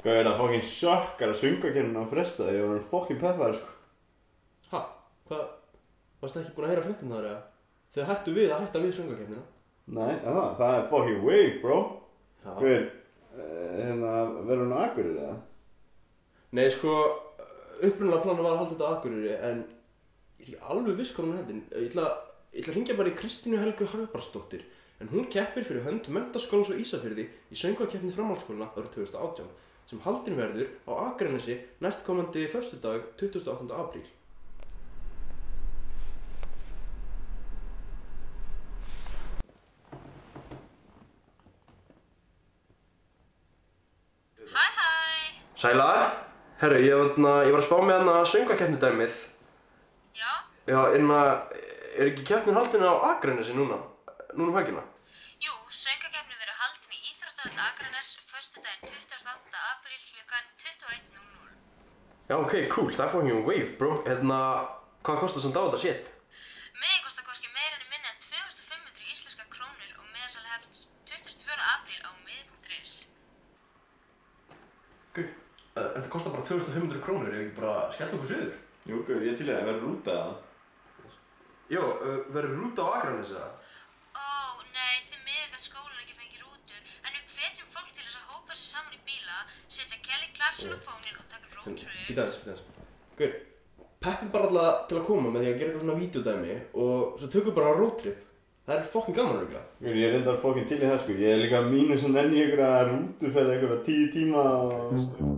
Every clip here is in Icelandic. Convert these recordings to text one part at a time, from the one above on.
Gauðir það fucking sökkar að söngvakeppnina á frestaði og hann er fucking peppaður sko. Ha? Hvað? Varstu ekki búin að heyra fréttum þar eða? Þau hættu við að hætta við söngvakeppnina. Nei, það er fucking wave, bro. Já. Gauðir, verður hann á Akureyri eða? Nei, sko, upprunalega planið var að halda þetta á Akureyri, en ég er ekki alveg viss hvað hún heldin. Ég ætla að hringja bara í Kristínu Helgu Hagbardsdóttir, en hún keppir fyrir hönd Menntaskólans á Ísafirði í söngvakeppni framhaldsskólanna árið 2018, sem haldin verður á Akranesi næstkomandi föstudag 28. apríl. Hæ. Sælar, herru, ég var að spá með hana söngvakeppnidæmið. Já? Já, er ekki keppnin haldin á Akranesi núna um helgina? Jú, söngvakeppnin verður haldin í Íþróttahöll Akranes föstudaginn 28. apríl klukkan 21:00. Já, ok, cool, það er fucking wave, bro. Hvað kostar samt á þetta shit? Miðinn kostar hvorki meira en minna en 2500 íslenskar krónur og miðasala hefst 24. apríl á miði.is. Þetta kostar bara 2500 krónur, ef ekki bara skella okkur suður? Jú, gauðir, ég til að verður rúta eða? Jó, verður rúta á Akranesi eða? Ó, nei, þið miður að skólan ekki fengi rútu, en við hvetjum fólk til þess að hópa sér saman í bíla, setja Kelly Clarkson á fóninn og taka roadtrip. Býta aðeins. Gaur, peppum bara alla til að koma með því að gera eitthvað svona vídeodæmi og svo tökum við bara roadtrip. Það er fucking gaman örugglega. Gauðir, ég er reyndar fucking til í það sko. Ég er líka mínus að nenni einhverja rútuferð einhverja 10 tíma og...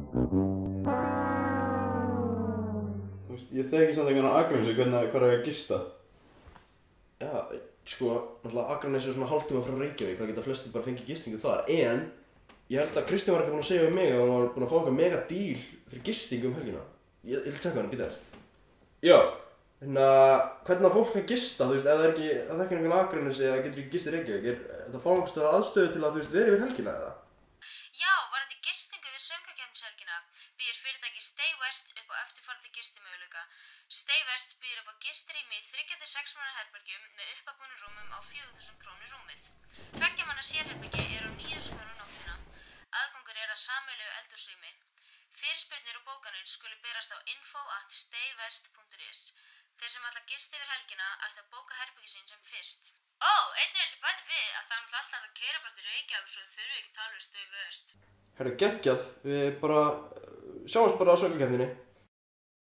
Þú veist, ég þekki samt einhvern á Akranesi hvað er að gista. Já, sko, náttúrulega Akranesi er svona hálftíma frá Reykjavík, það geta flestir bara fengið gistingu þar, en ég held að Kristján var ekki búinn að segja um mig að hann var búinn að fá eitthvað mega díl fyrir gistingu helgina. Ég vil tjekka hann, býta þess. Já, hvernig að fólk að gista, þú veist, ef það er ekki einhvern Akranesi eða getur ekki gist í Reykjavík, er þetta fá einhverstaðar aðstöðu til að, þú veist, vera yfir helgina eða? Já, varðandi gistingu við söngvakeppnishelgina býður fyrirtæki Stay West upp á eftirfarandi gistimöguleika. Stay West býður upp á gistirými í 3-6 manna herbergjum með uppabúnum rúmum á 4000 krónur rúmið. 2 manna sérherbergi er á 9000 krónur nóttina. Aðgangur er að sameiginlegu eldhúsrými. Fyrirspurnir og bókanir skulu berast á info@staywest.is. Þeir sem ætla að gista yfir helgina ættu að bóka herbergi sín sem fyrst. Ó, einnig vildi bæta við að það er alltaf hægt að keyra bara til Reykjavík svo þau þurfi ekki að tala við Stay West. Herru, geggjað, við bara sjáumst bara á söngvakeppninni.